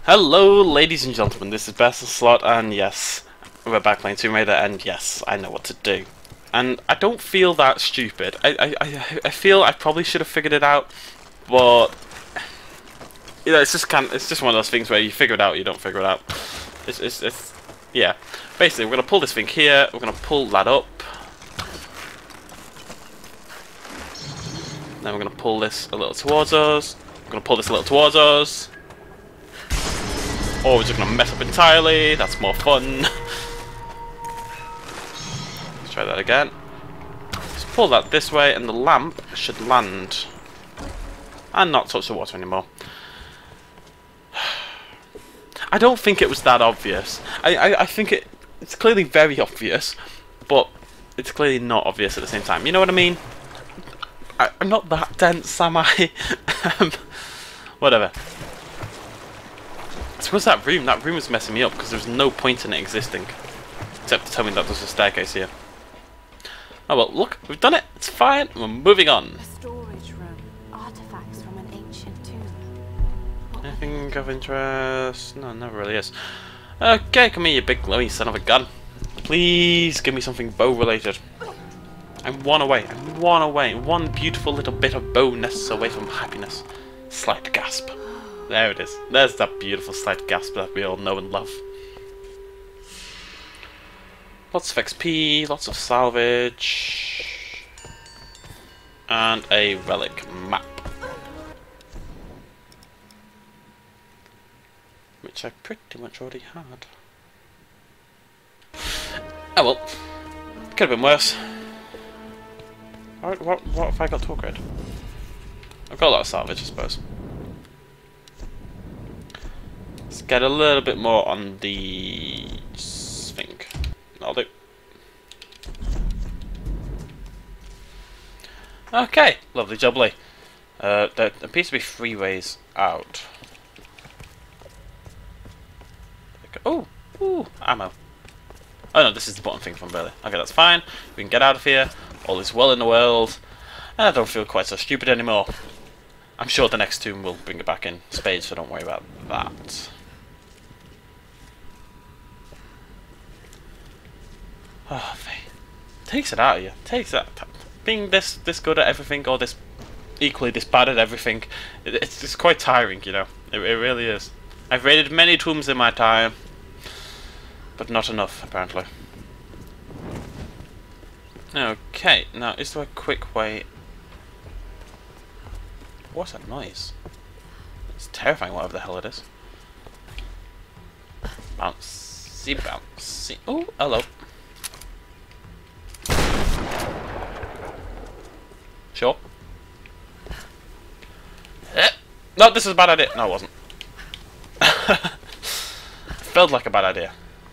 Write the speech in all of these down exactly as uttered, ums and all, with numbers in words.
Hello, ladies and gentlemen, this is Basilslot, and yes, we're back playing Tomb Raider, and yes, I know what to do. And I don't feel that stupid. I, I, I, I feel I probably should have figured it out, but you know, it's just kind, it's just one of those things where you figure it out, you don't figure it out. It's, it's, it's yeah. Basically, we're gonna pull this thing here. We're gonna pull that up. Then we're gonna pull this a little towards us. We're gonna pull this a little towards us. Or we're just gonna mess up entirely. That's more fun. Let's try that again. Let's pull that this way, and the lamp should land and not touch the water anymore. I don't think it was that obvious. I, I, I think it it's clearly very obvious, but it's clearly not obvious at the same time. You know what I mean? I, I'm not that dense, am I? um, whatever. So what's that room? That room was messing me up because there was no point in it existing. Except to tell me that there's a staircase here. Oh well, look, we've done it. It's fine. We're moving on. A storage room. Artifacts from an ancient tomb. Anything of interest? No, never really is. Okay, come here, you big glowy son of a gun. Please give me something bow related. I'm one away. I'm one away. One beautiful little bit of bowness away from happiness. Slight gasp. There it is. There's that beautiful slight gasp that we all know and love. Lots of X P, lots of salvage, and a relic map. Which I pretty much already had. Oh well. Could have been worse. Alright, what, what have I got to upgrade? I've got a lot of salvage, I suppose. Let's get a little bit more on the thing. That'll do. Okay, lovely jubbly. Uh, there appears to be three ways out. Oh, ooh, ammo. Oh no, this is the bottom thing from earlier. Okay, that's fine. We can get out of here. All is well in the world. And I don't feel quite so stupid anymore. I'm sure the next tomb will bring it back in spades, so don't worry about that. Oh, they takes it out of you. Takes that. Being this this good at everything, or this equally this bad at everything, it, it's it's quite tiring, you know. It, it really is. I've raided many tombs in my time, but not enough, apparently. Okay, now is there a quick way? What's that noise? It's terrifying, whatever the hell it is. Bouncy, bouncy. Oh, hello. Sure. Eh. No, this is a bad idea. No, it wasn't. Felt like a bad idea.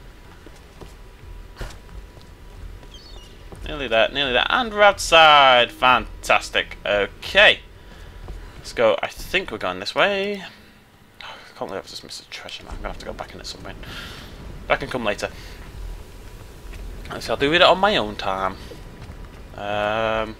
Nearly there, nearly there. And we're outside. Fantastic. Okay. Let's go. I think we're going this way. Oh, I can't believe I've just missed a treasure. I'm going to have to go back in at some point. But I can come later. So I'll do it on my own time. Um...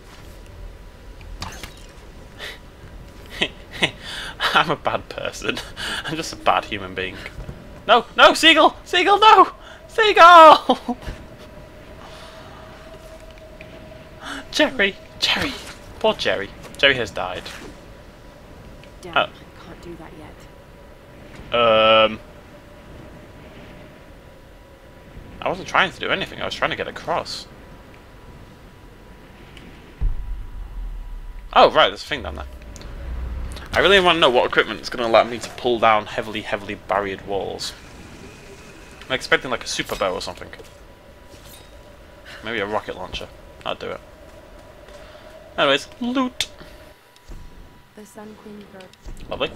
I'm a bad person. I'm just a bad human being. No, no, seagull! Seagull, no! Seagull! Jerry! Jerry! Poor Jerry. Jerry has died. Damn, Oh. I can't do that yet. Um... I wasn't trying to do anything, I was trying to get across. Oh, right, there's a thing down there. I really want to know what equipment is going to allow me to pull down heavily, heavily barriered walls. I'm expecting like a super bow or something. Maybe a rocket launcher. I'll do it. Anyways, loot. The Sun Queen bird. Lovely.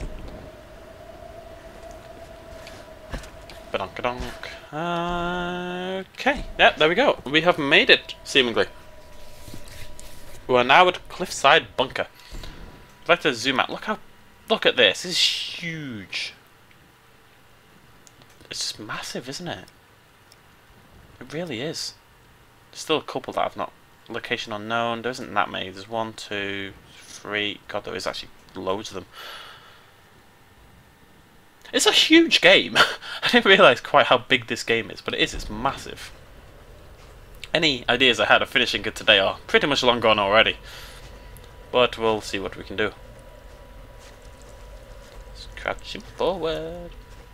Badonk-a-donk. Uh, okay, yeah, there we go. We have made it, seemingly. We are now at Cliffside Bunker. I'd like to zoom out. Look how, look at this. This is huge. It's just massive, isn't it? It really is. There's still a couple that I've not. Location unknown. There isn't that many. There's one, two, three. God, there is actually loads of them. It's a huge game. I didn't realise quite how big this game is, but it is. It's massive. Any ideas I had of finishing it today are pretty much long gone already. But we'll see what we can do. Scratching forward.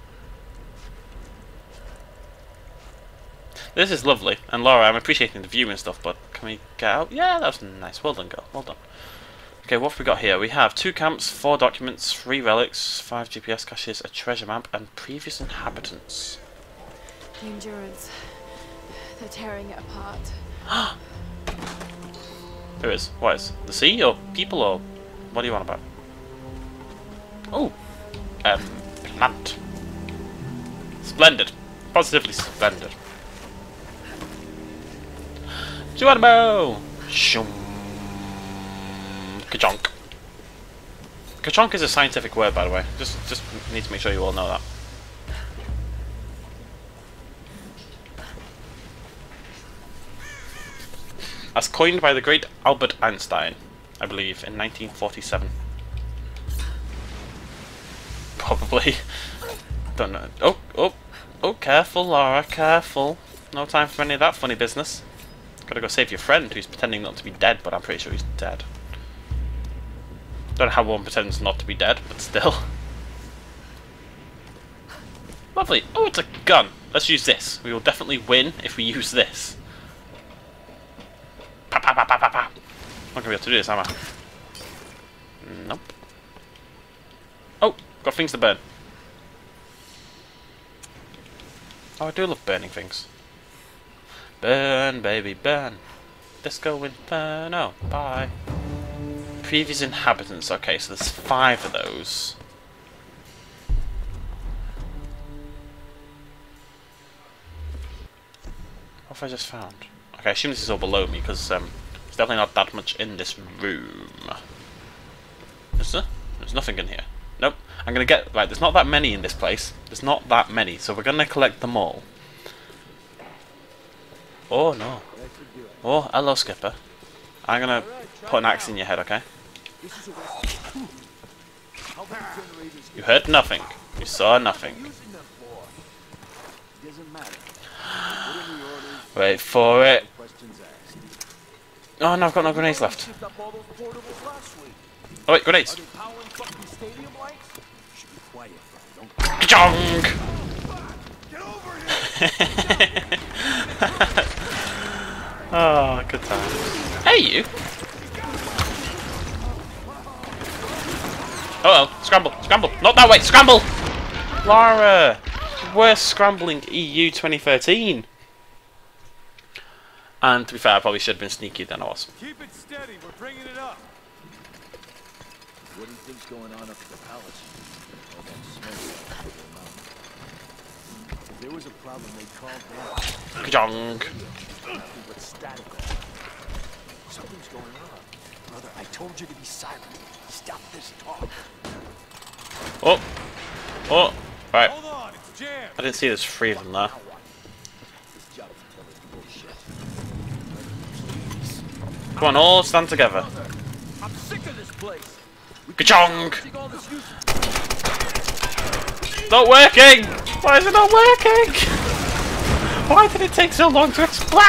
This is lovely. And Laura, I'm appreciating the view and stuff, but can we get out? Yeah, that was nice. Well done, girl. Well done. Okay, what have we got here? We have two camps, four documents, three relics, five G P S caches, a treasure map, and previous inhabitants. The Endurance. They're tearing it apart. Who is? What is? The sea or people or what do you want about? Oh, um, plant. Splendid. Positively splendid. Geronimo! Shum. Ka-chonk. Ka-chonk is a scientific word, by the way. Just, just need to make sure you all know that. As coined by the great Albert Einstein, I believe, in nineteen forty-seven. Probably. Don't know. Oh, oh, oh, careful, Laura, careful. No time for any of that funny business. Gotta go save your friend who's pretending not to be dead, but I'm pretty sure he's dead. Don't know how one pretends not to be dead, but still. Lovely. Oh, it's a gun. Let's use this. We will definitely win if we use this. Pa pa pa pa pa pa. I'm not gonna be able to do this, am I? Nope. Oh, got things to burn. Oh, I do love burning things. Burn, baby, burn. Disco Inferno. Bye. Previous inhabitants. Okay, so there's five of those. What have I just found? Okay, I assume this is all below me because um, there's definitely not that much in this room. Is there? There's nothing in here. Nope. I'm gonna get right. There's not that many in this place. There's not that many, so we're gonna collect them all. Oh no. Oh, hello, Skipper. I'm gonna put an axe in your head, okay? You heard nothing. You saw nothing. Wait for it. Oh no, I've got no grenades left. Oh wait, grenades. Ka-chong! Oh, good times. Hey, you! Uh oh, scramble, scramble, not that way, scramble! Lara! Worst scrambling E U twenty thirteen. And to be fair, I probably should have been sneaky than I was. Keep it steady, we're bringing it up. What do you think's going on up at the palace? All that smoke over the mountain. If there was a problem, they'd call down. Ka-chong! Nothing but static. Something's going on. Brother, I told you to be silent. Stop this talk. Oh! Oh! Right. Hold on, it's jammed. I didn't see there's three of them there. This job is bullshit. Come on, all stand together. I'm sick of this place. Ka-chong! Not working! Why is it not working? Why did it take so long to explode?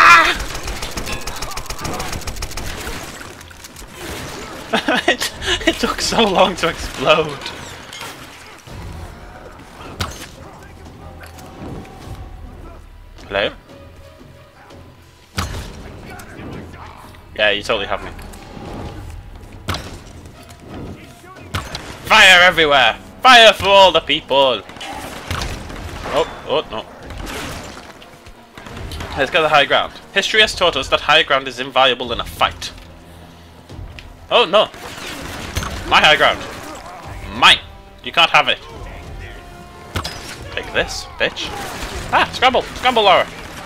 it, it took so long to explode. Hello? Yeah, you totally have me. Fire everywhere! Fire for all the people! Oh, oh, no. Let's go to the high ground. History has taught us that high ground is invaluable in a fight. Oh, no. My high ground. Mine. You can't have it. Take this, bitch. Ah, scramble! Scramble, Laura!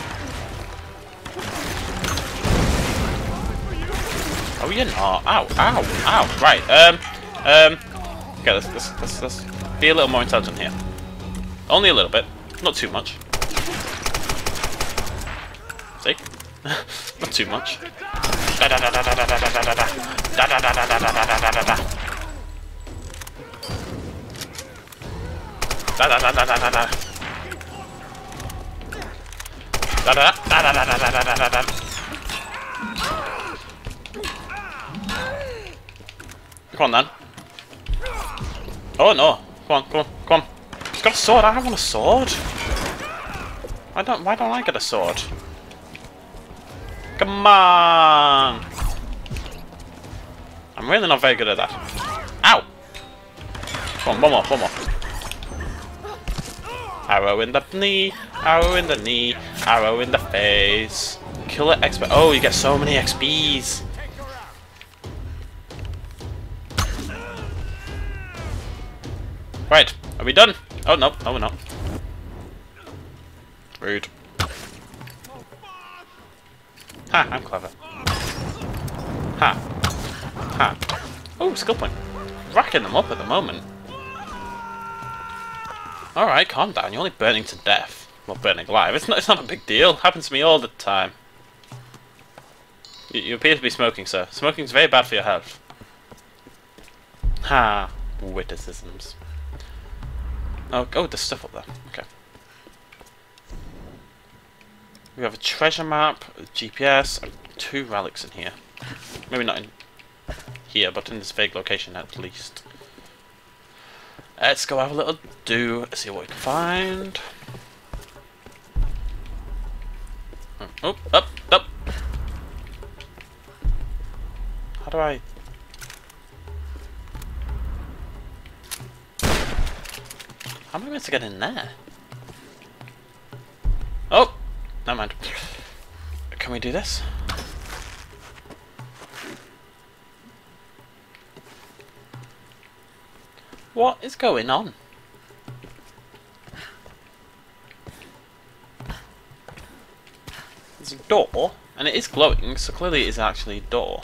Oh, you're not. Ow, ow, ow. Right, um, um, okay, let's, let's, let's, let's be a little more intelligent here. Only a little bit. Not too much. See? Not too much. Da da da da da da da da da da da da da da da da da da da. Da da da da da da da. Da da da da da da da da da da. Come on then. Oh no! Come on, come on, come on! He's got a sword. I want a sword. Why don't Why don't I get a sword? Come on! I'm really not very good at that. Ow! Come on, one more, one more. Arrow in the knee, arrow in the knee, arrow in the face. Killer X P. Oh, you get so many X Ps. Right, are we done? Oh no, no we're not. Rude. Ha, I'm clever. Ha. Ha. Oh, skill point. Racking them up at the moment. Alright, calm down. You're only burning to death. Well, burning alive. It's not, it's not a big deal. Happens to me all the time. You, you appear to be smoking, sir. Smoking's very bad for your health. Ha. Witticisms. Oh, oh, there's stuff up there. Okay. We have a treasure map, a G P S, and two relics in here. Maybe not in here, but in this vague location at least. Let's go have a little do, see what we can find. Oh, up, up. How do I... How am I meant to get in there? Oh! Never mind. Can we do this? What is going on? There's a door, and it is glowing, so clearly it is actually a door.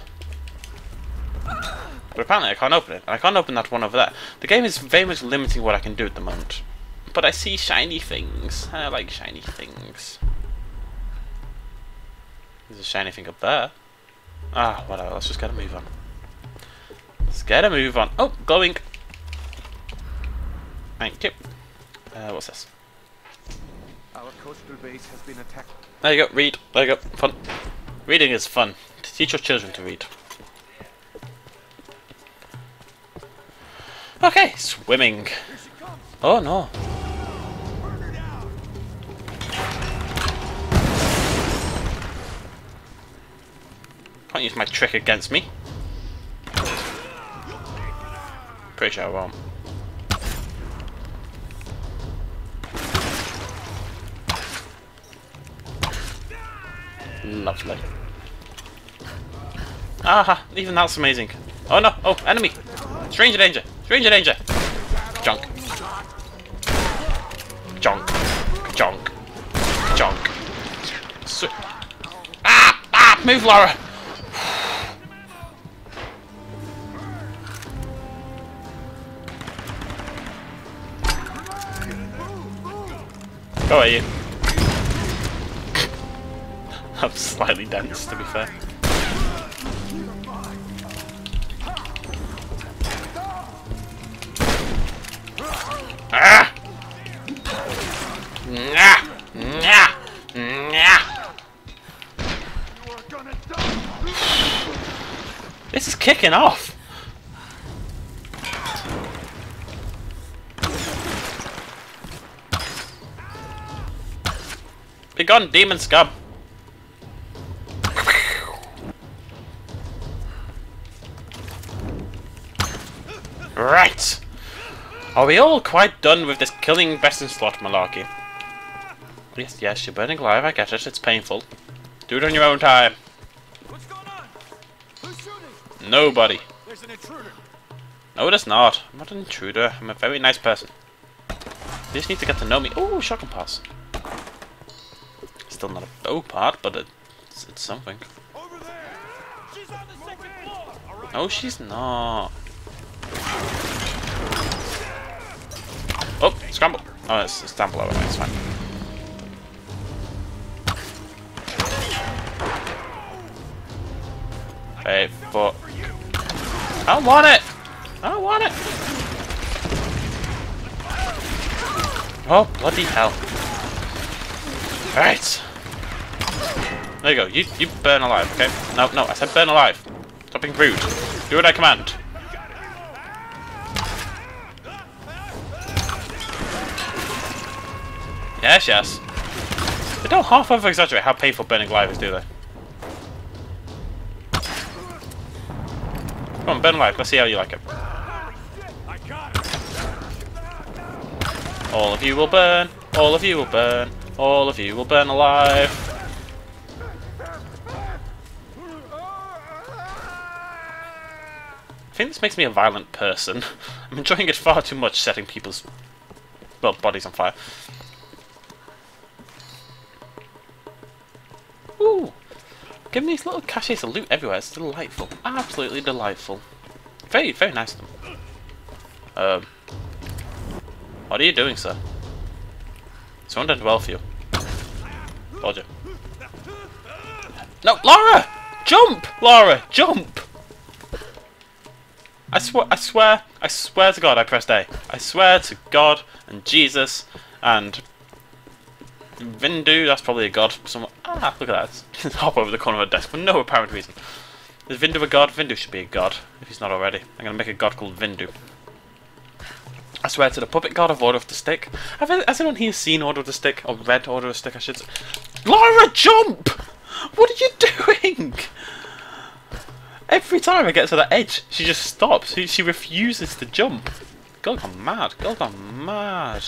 But apparently I can't open it, and I can't open that one over there. The game is very much limiting what I can do at the moment. But I see shiny things, and I like shiny things. There's a shiny thing up there. Ah, whatever, let's just get a move on. Let's get a move on. Oh, glowing! Thank you. Uh, what's this? Our coastal base has been attacked. There you go, read. There you go, fun. Reading is fun. To teach your children to read. Okay, swimming. Oh no. Can't use my trick against me. Pretty sure I won't. Lovely. Aha, even that's amazing. Oh no, oh, enemy! Stranger danger! Stranger danger! Junk. Junk. Junk. Junk. So ah! Ah! Move, Laura! Go at you. I'm slightly dense, to be fair. Ah! Nah! Nah! Nah! This is kicking off. Be gone, demon scum. Right! Are we all quite done with this killing best in slot malarkey? Yes, yes, you're burning alive, I get it, it's painful. Do it on your own time. What's going on? Who's shooting? Nobody. There's an intruder. No, it is not. I'm not an intruder, I'm a very nice person. You just need to get to know me. Oh, shotgun pass. Still not a bow part, but it's, it's something. Over there. She's on the second floor. All right. No, she's not. Oh, scramble. Oh, it's, it's down below anyway, it's fine. Wait for... I don't want it! I don't want it! Oh, bloody hell. Right. There you go. You, you burn alive, okay? No, no, I said burn alive. Stop being rude. Do what I command. Yes, yes. They don't half over exaggerate how painful burning alive is, do they? Come on, burn alive. Let's see how you like it. All of you will burn. All of you will burn. All of you will burn alive. I think this makes me a violent person. I'm enjoying it far too much, setting people's, well, bodies on fire. Ooh! Give me these little caches of loot everywhere. It's delightful. Absolutely delightful. Very, very nice of them. Um, what are you doing, sir? Someone done well for you. Told you. No, Laura! Jump! Laura, jump! I swear, I swear, I swear to God I pressed A. I swear to God and Jesus and Vindu, that's probably a god. Somewhere. Ah, look at that. Hop over the corner of a desk for no apparent reason. Is Vindu a god? Vindu should be a god, if he's not already. I'm going to make a god called Vindu. I swear to the puppet god of Order of the Stick. Have, has anyone here seen Order of the Stick? Or read Order of the Stick, I should say? Laura, jump! What are you doing? Every time I get to that edge, she just stops. She, she refuses to jump. Girl gone mad. Girl gone mad.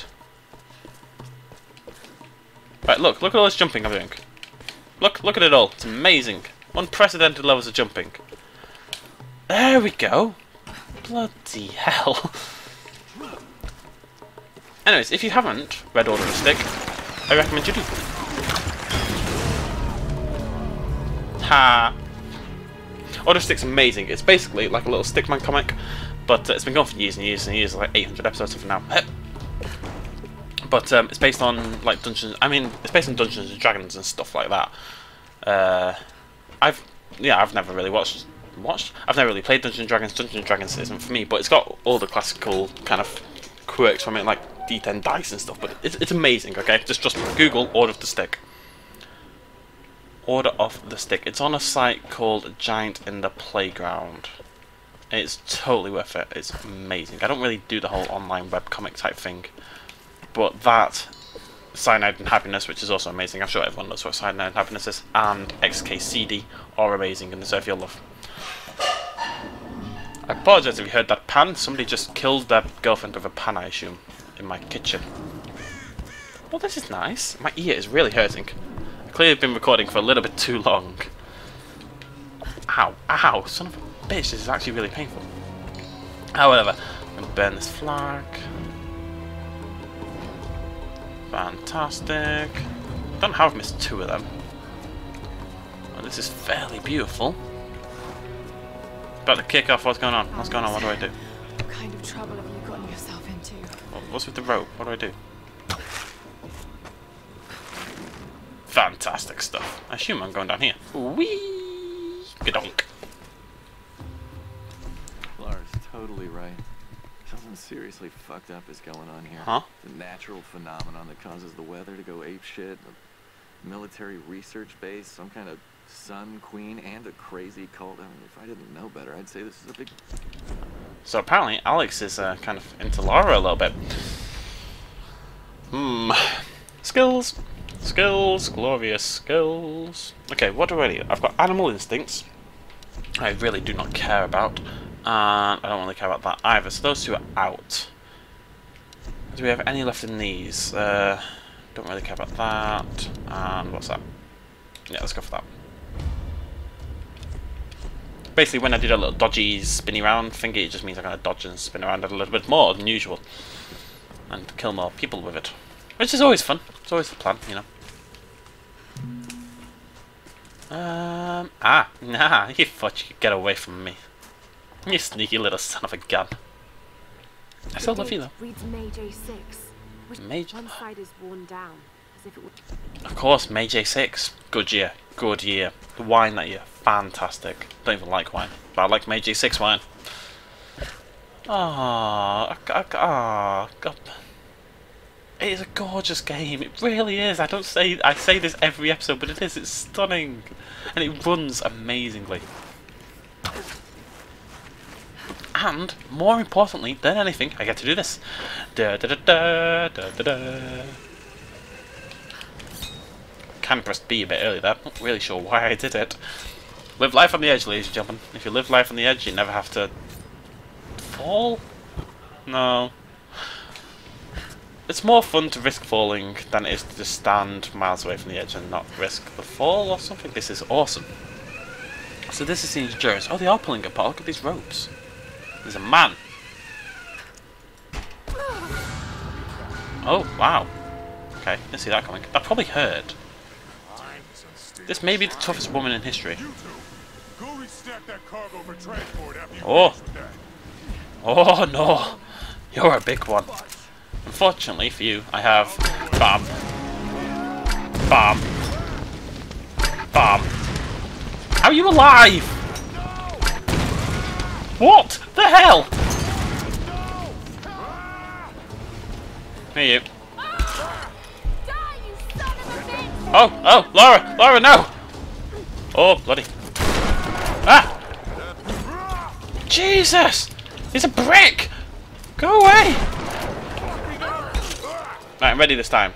Right, look. Look at all this jumping I'm doing. Look, look at it all. It's amazing. Unprecedented levels of jumping. There we go. Bloody hell. Anyways, if you haven't read Order of the Stick, I recommend you do. Ha! Order of the Stick's amazing. It's basically like a little Stickman comic, but uh, it's been going for years and years and years, like eight hundred episodes of now. But um, it's based on like Dungeons. I mean, it's based on Dungeons and Dragons and stuff like that. Uh, I've yeah, I've never really watched watched. I've never really played Dungeons and Dragons. Dungeons and Dragons isn't for me, but it's got all the classical kind of quirks from it, like D ten dice and stuff. But it's it's amazing. Okay, just just Google Order of the Stick. Order of the Stick. It's on a site called Giant in the Playground. It's totally worth it. It's amazing. I don't really do the whole online webcomic type thing, but that, Cyanide and Happiness, which is also amazing. I'm sure everyone knows what Cyanide and Happiness is, and X K C D are amazing and deserve your love. I apologise if you heard that pan. Somebody just killed their girlfriend with a pan, I assume, in my kitchen. Well, this is nice. My ear is really hurting. Clearly been recording for a little bit too long. Ow, ow, son of a bitch, this is actually really painful. Oh, whatever. I'm gonna burn this flag. Fantastic. I don't know how I've missed two of them. Oh, this is fairly beautiful. About to kick off, what's going on? What's going on? What do I do? What kind of trouble have you gotten yourself into? What's with the rope? What do I do? Fantastic stuff. I assume I'm going down here. Whee! Gadonk. Lara's totally right. Something seriously fucked up is going on here. Huh? The natural phenomenon that causes the weather to go apeshit, a military research base, some kind of sun queen, and a crazy cult. I mean, if I didn't know better, I'd say this is a big... So apparently Alex is uh, kind of into Lara a little bit. Hmm. Skills. Skills. Glorious skills. Okay, what do I need? I've got animal instincts. I really do not care about. And I don't really care about that either. So those two are out. Do we have any left in these? Uh, don't really care about that. And what's that? Yeah, let's go for that. Basically, when I did a little dodgy spinny round thingy, it just means I'm going to dodge and spin around a little bit more than usual. And kill more people with it. Which is always fun. It's always the plan, you know. Um, ah, nah, you thought you could get away from me. You sneaky little son of a gun. I still love you though. Reads Mage A six. Which Mage? one side is worn down, as if it would... Of course, Mage A six. Good year. Good year. The wine that year. Fantastic. Don't even like wine. But I like Mage A six wine. Aww. Aww. it is a gorgeous game. It really is. I don't say I say this every episode, but it is. It's stunning, and it runs amazingly. And more importantly than anything, I get to do this. Da da da da da da da. Kind of pressed B a bit early there. Not really sure why I did it. Live life on the edge, ladies and gentlemen. If you live life on the edge, you never have to fall. No. It's more fun to risk falling than it is to just stand miles away from the edge and not risk the fall or something. This is awesome. So this is the endurance. Oh, they are pulling apart. Look at these ropes. There's a man. Oh, wow. Okay, didn't see that coming. That probably hurt. This may be the toughest woman in history. Oh. Oh, no. You're a big one. Unfortunately for you, I have bomb, bomb, bomb. How are you alive? What the hell? Hey you. Oh, oh, Laura, Laura, no! Oh, bloody. Ah! Jesus! He's a brick! Go away! Right, I'm ready this time.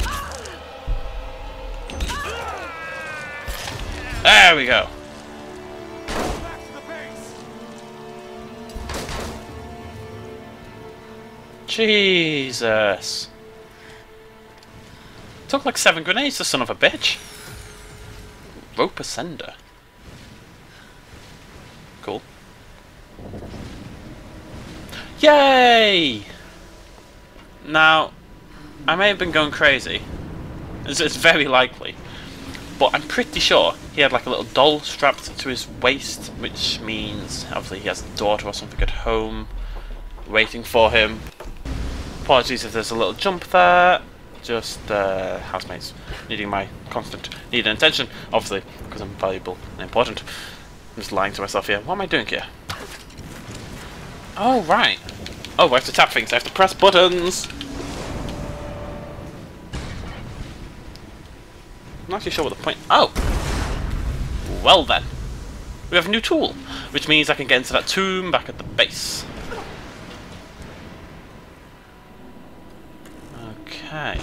There we go. Jesus. Took like seven grenades, the son of a bitch. Rope ascender. Cool. Yay! Now, I may have been going crazy. It's, it's very likely. But I'm pretty sure he had like a little doll strapped to his waist, which means obviously he has a daughter or something at home waiting for him. Apologies if there's a little jump there. Just uh, housemates needing my constant need and attention, obviously, because I'm valuable and important. I'm just lying to myself here. What am I doing here? Oh, right. Oh, I have to tap things. I have to press buttons. I'm not actually sure what the point... Oh! Well then. We have a new tool, which means I can get into that tomb back at the base. Okay.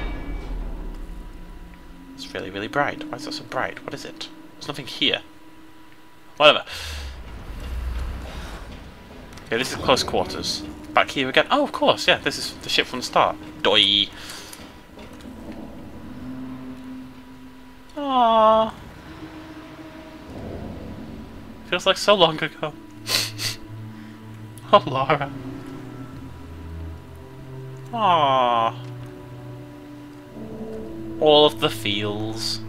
It's really, really bright. Why is it so bright? What is it? There's nothing here. Whatever. Okay, this is close quarters. Back here again. Oh, of course, yeah, this is the ship from the start. Doi. Aww. Feels like so long ago. Oh, Laura. Aww. All of the feels.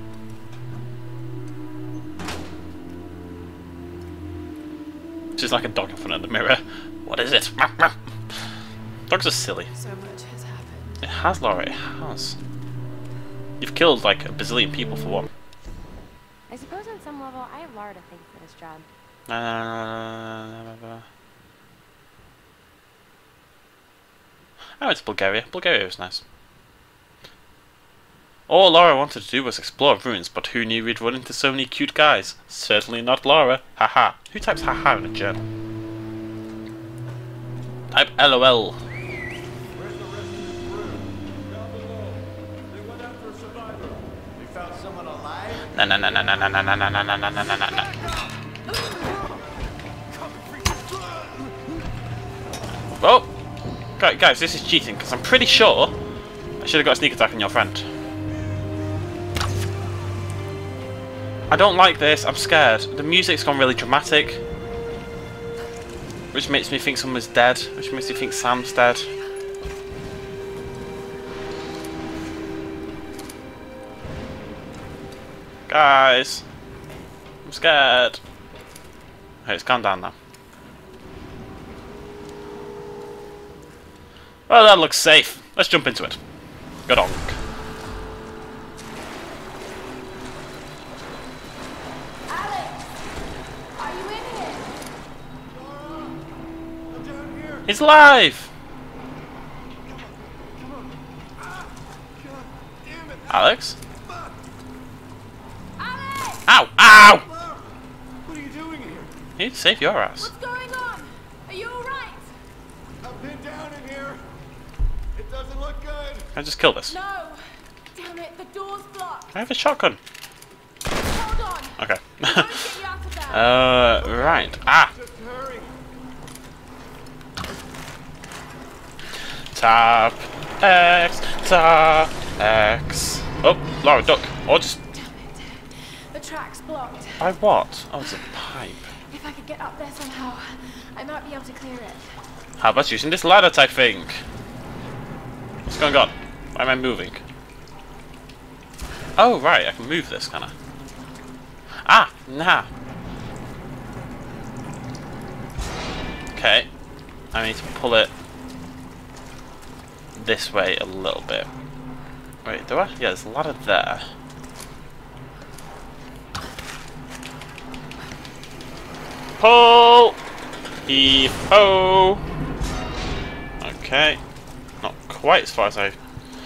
She's like a dog in front of the mirror. What is it? Dogs are silly. So much has happened. It has, Laura, it has. You've killed like a bazillion people for one. I suppose on some level I have Lara to thank for this job. Uh, I went to Bulgaria. Bulgaria was nice. All Laura wanted to do was explore ruins, but who knew we'd run into so many cute guys? Certainly not Laura. Haha. Who types haha in a journal? Type LOL. Where's the rest of this crew? Down below. They went after a survivor. They found someone alive? Na na na na na na na na na na na na na na na. Oh! Guys, this is cheating, because I'm pretty sure I should have got a sneak attack on your friend. I don't like this, I'm scared. The music's gone really dramatic, which makes me think someone's dead, which makes me think Sam's dead. Guys, I'm scared. Okay, it's gone down now. Well, that looks safe. Let's jump into it. Go donk. Alex! Are you in here? I'm down here. He's alive! Alex? Alex! Ow! Ow! What are you doing here? You need to save your ass. What's going on? Are you alright? I'm pinned down in here. It doesn't look good. Can I just kill this? No! Damn it, the door's blocked. I have a shotgun. Hold on. Okay. I'm going to get you out of there. uh, right. Ah! Just hurry. Tap X, tap X. Oh, Laura, duck. Or just Damn it. The track's blocked. by what? Oh, it's a pipe. If I could get up there somehow, I might be able to clear it. How about using this ladder type thing? What's going on? Why am I moving? Oh, right, I can move this, kinda. Ah, nah. Okay. I need to pull it this way a little bit. Wait, do I? Yeah, there's a ladder there. Pull! Heave ho! Okay. Not quite as far as I...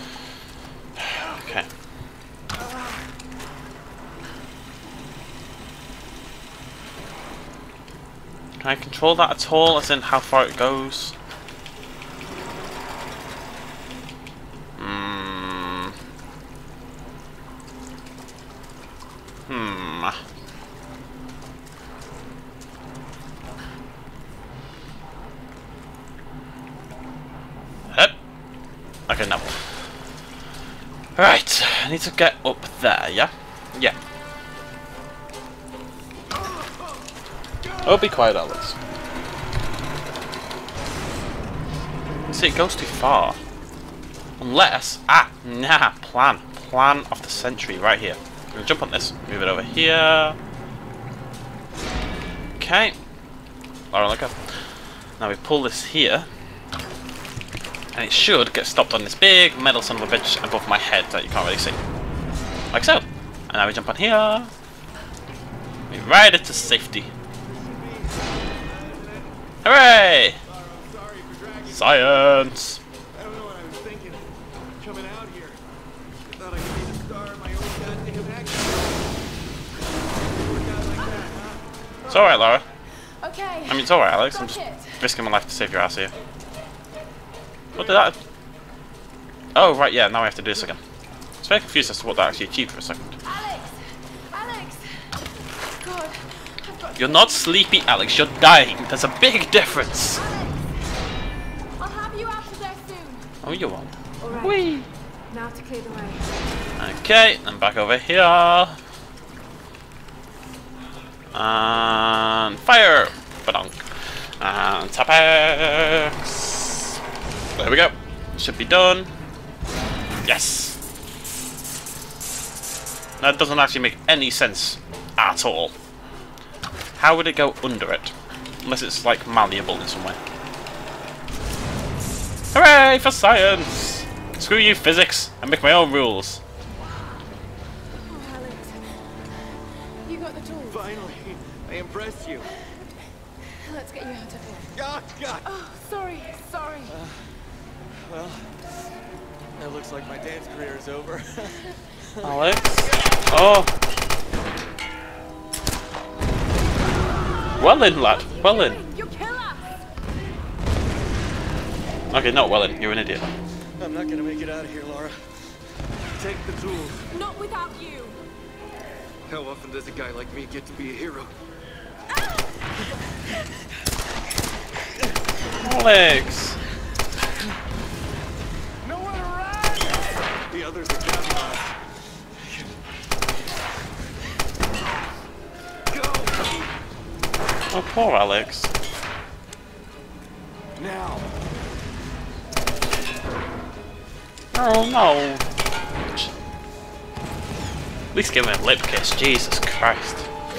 Okay. Can I control that at all, as in how far it goes? Hmm. Hmm. Yep. Okay, now. Right, I need to get up there, yeah? Yeah. Oh, be quiet, Alex. See, it goes too far. Unless... Ah, nah, plan. Plan of the century, right here. I'm gonna jump on this, move it over here. Okay. Laura, look up. Now we pull this here. And it should get stopped on this big metal son of a bitch above my head that you can't really see. Like so. And now we jump on here. We ride it to safety. Hooray! Sorry for dragging. Science! I don't know what I was thinking. Coming out here. I thought I could be the star of my own goddamn action. Work out like that, huh? It's alright, Laura. Okay. I mean, it's alright, Alex. I'm Got just it. risking my life to save your ass here. What did that... Oh, right, yeah, now I have to do this again. I was very confused as to what that actually achieved for a second. Alex! Alex! God, I've got to You're not sleepy, Alex. You're dying. There's a big difference. Alex! I'll have you out of there soon. Oh, you won't. Alright. Whee! Now to clear the way. Okay, I'm back over here. And fire! Badonk. And tap X. There we go. Should be done. Yes! That doesn't actually make any sense at all. How would it go under it? Unless it's like malleable in some way. Hooray for science! Screw you, physics! I make my own rules. Oh, Alex. You got the tools. Finally, I impressed you. Let's get you out of here. God, God. Oh, sorry, sorry. Well, it looks like my dance career is over. Alex? Oh! Well in, lad. Well in. You kill us! Okay, not well in. You're an idiot. I'm not gonna make it out of here, Laura. Take the tools. Not without you. How often does a guy like me get to be a hero? Alex! Nowhere to run! The others are counting on us. Go! Oh, poor Alex. Now! Oh no! At least give him a lip kiss, Jesus Christ.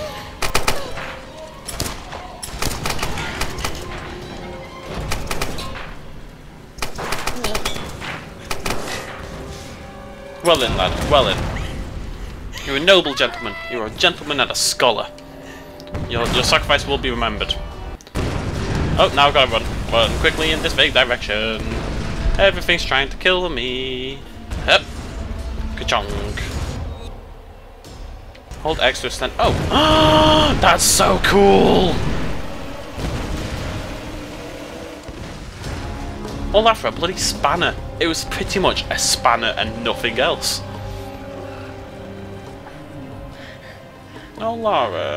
Well in, lad, well in. You're a noble gentleman. You're a gentleman and a scholar. Your, your sacrifice will be remembered. Oh, now I've got to run. Run quickly in this big direction. Everything's trying to kill me. Yep. Ka-chong. Hold X to extend. Oh! That's so cool! All that for a bloody spanner. It was pretty much a spanner and nothing else. Oh, Lara.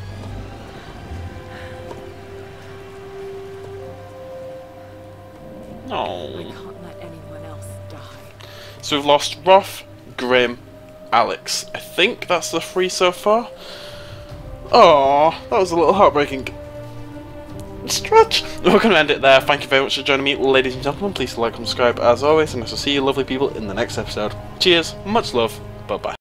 No. I can't let anyone else die. So we've lost Roth, Grim, Alex. I think that's the three so far. Oh, that was a little heartbreaking stretch. We're going to end it there. Thank you very much for joining me, ladies and gentlemen. Please like and subscribe as always, and I shall see you lovely people in the next episode. Cheers, much love, bye bye.